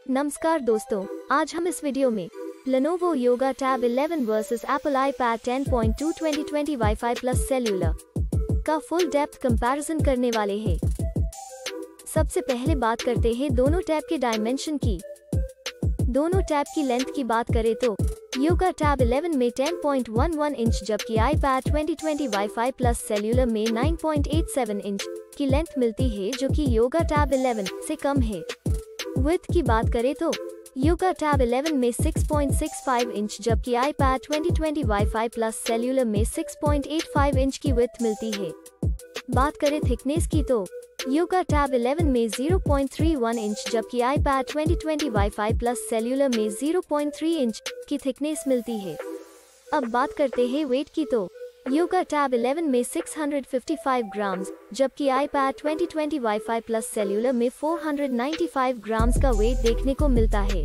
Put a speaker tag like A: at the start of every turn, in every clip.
A: नमस्कार दोस्तों, आज हम इस वीडियो में Lenovo Yoga Tab 11 versus Apple iPad 10.2 2020 Wi-Fi plus cellular का फुल डेप्थ कंपैरिजन करने वाले हैं। सबसे पहले बात करते हैं दोनों टैब के डायमेंशन की। दोनों टैब की लेंथ की बात करें तो Yoga Tab 11 में 10.11 इंच जबकि iPad 2020 Wi-Fi प्लस सेल्यूलर में 9.87 इंच की लेंथ मिलती है, जो कि Yoga Tab 11 से कम है। विड्थ की बात करें तो Yoga Tab 11 में 6.65 इंच जबकि iPad 2020 Wi-Fi प्लस सेल्यूलर में 6.85 इंच की विड्थ मिलती है। बात करें थिकनेस की तो Yoga Tab 11 में 0.31 इंच जबकि iPad 2020 Wi-Fi प्लस सेल्यूलर में 0.3 इंच की थिकनेस मिलती है। अब बात करते हैं वेट की तो Yoga Tab 11 में 655 ग्राम्स जबकि iPad 2020 Wi-Fi प्लस सेल्यूलर में 495 ग्राम्स का वेट देखने को मिलता है।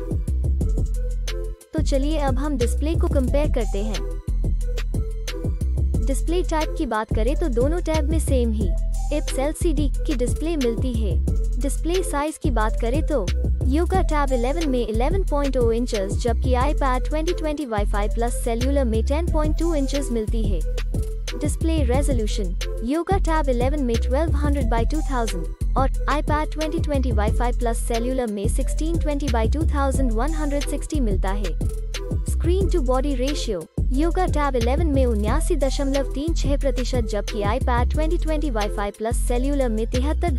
A: तो चलिए अब हम डिस्प्ले को कंपेयर करते हैं। डिस्प्ले टाइप की बात करें तो दोनों टैब में सेम ही IPS LCD की डिस्प्ले मिलती है। डिस्प्ले साइज की बात करें तो Yoga Tab 11 में 11.0 इंचेस जबकि iPad 2020 Wi-Fi प्लस सेल्यूलर में 10.2 इंचेस मिलती है। डिस्प्ले रेजोल्यूशन Yoga Tab 11 में 1200x2000 और iPad 2020 Wi-Fi प्लस सेल्यूलर में 1620x2160 मिलता है। Screen to body ratio Yoga Tab 11 में 79.36% जबकि iPad 2020 Wi-Fi प्लस सेल्यूलर में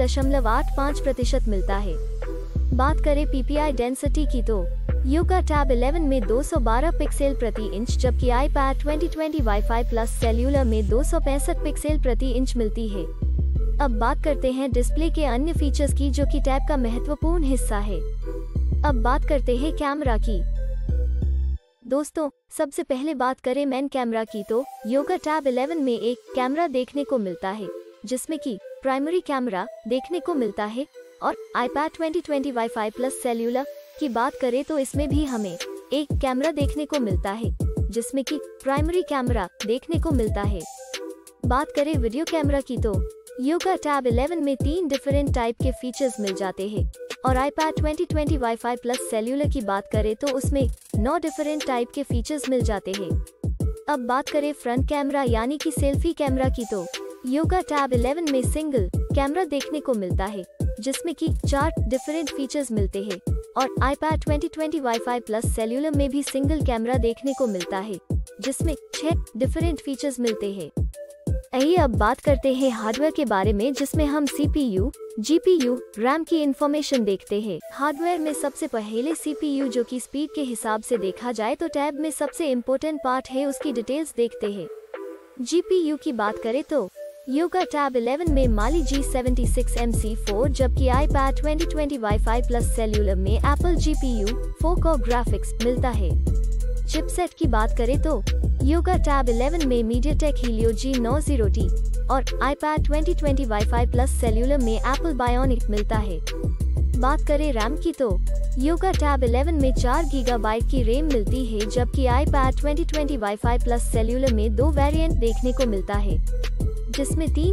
A: 73.85% मिलता है। बात करें PPI डेंसिटी की तो Yoga Tab 11 में 212 पिक्सेल प्रति इंच जबकि iPad 2020 Wi-Fi प्लस सेल्यूलर में 265 पिक्सेल प्रति इंच मिलती है। अब बात करते हैं डिस्प्ले के अन्य फीचर्स की, जो कि टैब का महत्वपूर्ण हिस्सा है। अब बात करते हैं कैमरा की। दोस्तों, सबसे पहले बात करें मेन कैमरा की तो Yoga Tab 11 में एक कैमरा देखने को मिलता है, जिसमें कि प्राइमरी कैमरा देखने को मिलता है। और iPad 2020 Wi-Fi प्लस सेल्यूलर की बात करें तो इसमें भी हमें एक कैमरा देखने को मिलता है, जिसमें कि प्राइमरी कैमरा देखने को मिलता है। बात करें वीडियो कैमरा की तो Yoga Tab 11 में 3 डिफरेंट टाइप के फीचर्स मिल जाते हैं और iPad 2020 Wi-Fi प्लस सेल्यूलर की बात करें तो उसमें 9 डिफरेंट टाइप के फीचर्स मिल जाते हैं। अब बात करें फ्रंट कैमरा यानी कि सेल्फी कैमरा की तो Yoga Tab 11 में सिंगल कैमरा देखने को मिलता है, जिसमें कि 4 डिफरेंट फीचर्स मिलते हैं और iPad 2020 Wi-Fi प्लस सेल्यूलर में भी सिंगल कैमरा देखने को मिलता है, जिसमें 6 डिफरेंट फीचर्स मिलते हैं। आइए अब बात करते हैं हार्डवेयर के बारे में, जिसमें हम CPU, GPU, RAM की इंफॉर्मेशन देखते हैं। हार्डवेयर में सबसे पहले CPU, जो कि स्पीड के हिसाब से देखा जाए तो टैब में सबसे इम्पोर्टेंट पार्ट है, उसकी डिटेल्स देखते हैं। GPU की बात करें तो Yoga Tab 11 में Mali G76MC4 जबकि iPad 2020 Wi-Fi प्लस सेल्यूलर में Apple GPU 4 Core ग्राफिक्स मिलता है। चिपसेट की बात करें तो Yoga Tab 11 में MediaTek Helio G90T और iPad 2020 Wi-Fi प्लस सेल्यूलर में Apple Bionic मिलता है। बात करें रैम की तो Yoga Tab 11 में 4 GB की रैम मिलती है जबकि iPad 2020 Wi-Fi प्लस सेल्यूलर में 2 वेरिएंट देखने को मिलता है, जिसमें 3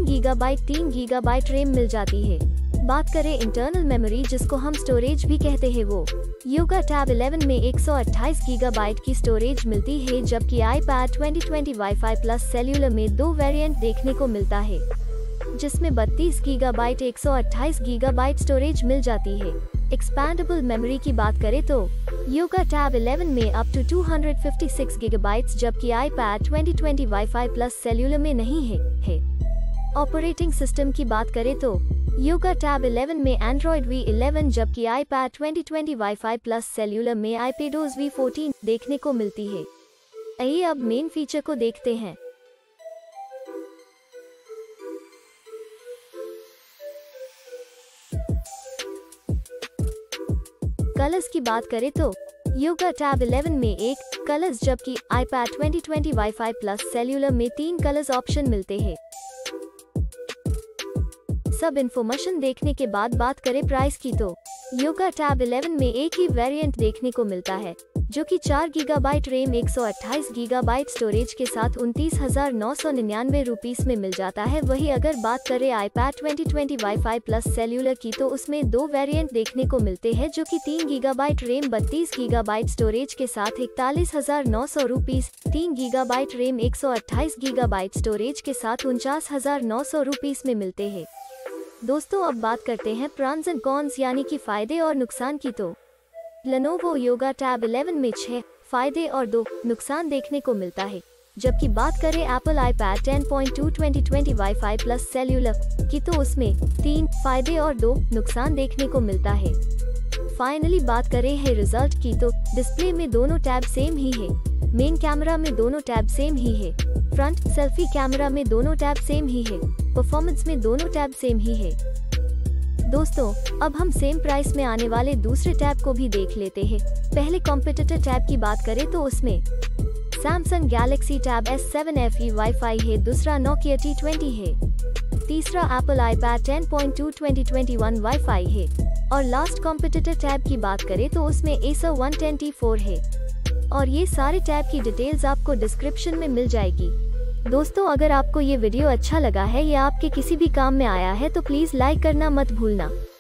A: GB रैम मिल जाती है। बात करें इंटरनल मेमोरी, जिसको हम स्टोरेज भी कहते हैं, वो Yoga Tab 11 में 128 GB की स्टोरेज मिलती है जबकि iPad 2020 Wi-Fi प्लस सेल्यूलर में 2 वेरिएंट देखने को मिलता है, जिसमें 32 GB 128 GB स्टोरेज मिल जाती है। एक्सपैंडेबल मेमोरी की बात करें तो Yoga Tab 11 में अप टू 256 GB जबकि iPad 2020 Wi-Fi प्लस सेल्यूलर में नहीं है। ऑपरेटिंग सिस्टम की बात करें तो Yoga Tab 11 में Android V11 जबकि iPad 2020 Wi-Fi प्लस सेल्यूलर में iPadOS V14 देखने को मिलती है। आइए अब मेन फीचर को देखते हैं। कलर्स की बात करें तो Yoga Tab 11 में एक कलर्स जबकि iPad 2020 Wi-Fi प्लस सेल्यूलर में 3 कलर्स ऑप्शन मिलते हैं। सब इन्फॉर्मेशन देखने के बाद बात करें प्राइस की तो Yoga Tab 11 में एक ही वेरिएंट देखने को मिलता है, जो कि 4 गीगाबाइट रैम 128 गीगाबाइट स्टोरेज के साथ 29,999 रुपीस में मिल जाता है। वही अगर बात करें iPad 2020 वाईफाई प्लस सेल्यूलर की तो उसमें 2 वेरिएंट देखने को मिलते हैं, जो कि 3 गीगाबाइट रैम 32 गीगाबाइट स्टोरेज के साथ 41,900 rupees, 3 gigabyte RAM 128 gigabyte storage के साथ 49,900 रुपीस में मिलते हैं। दोस्तों अब बात करते हैं प्रॉन्स एंड कॉन्स यानी कि फायदे और नुकसान की। तो Lenovo Yoga Tab 11 में 6 फायदे और 2 नुकसान देखने को मिलता है, जबकि बात करें Apple iPad 10.2 2020 wifi plus cellular की तो उसमें 3 फायदे और 2 नुकसान देखने को मिलता है। फाइनली बात करें है रिजल्ट की तो डिस्प्ले में दोनों टैब सेम ही है, मेन कैमरा में दोनों टैब सेम ही है, फ्रंट सेल्फी कैमरा में दोनों टैब सेम ही है, परफॉर्मेंस में दोनों टैब सेम ही है। दोस्तों अब हम सेम प्राइस में आने वाले दूसरे टैब को भी देख लेते हैं। पहले कॉम्पिटिटर टैब की बात करें तो उसमें Samsung Galaxy Tab S7 FE wifi है, दूसरा Nokia T20 है, तीसरा Apple iPad 10.2 2021 वाईफाई है और लास्ट कॉम्पिटिटर टैब की बात करें तो उसमें Acer 110T4 है। और ये सारे टैब की डिटेल्स आपको डिस्क्रिप्शन में मिल जाएगी। दोस्तों अगर आपको ये वीडियो अच्छा लगा है या आपके किसी भी काम में आया है तो प्लीज़ लाइक करना मत भूलना।